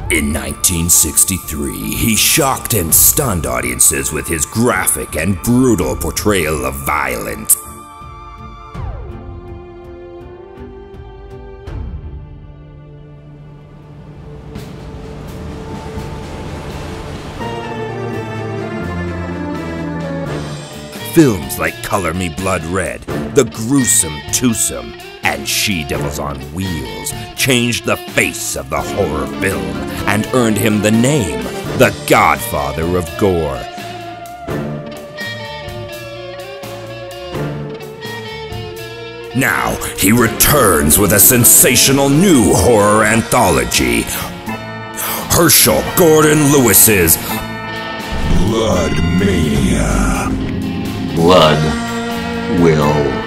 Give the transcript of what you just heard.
In 1963, he shocked and stunned audiences with his graphic and brutal portrayal of violence. Films like Color Me Blood Red, The Gruesome Twosome, and She-Devils on Wheels changed the face of the horror film and earned him the name, the Godfather of Gore. Now, he returns with a sensational new horror anthology, Herschell Gordon Lewis's BloodMania. Blood will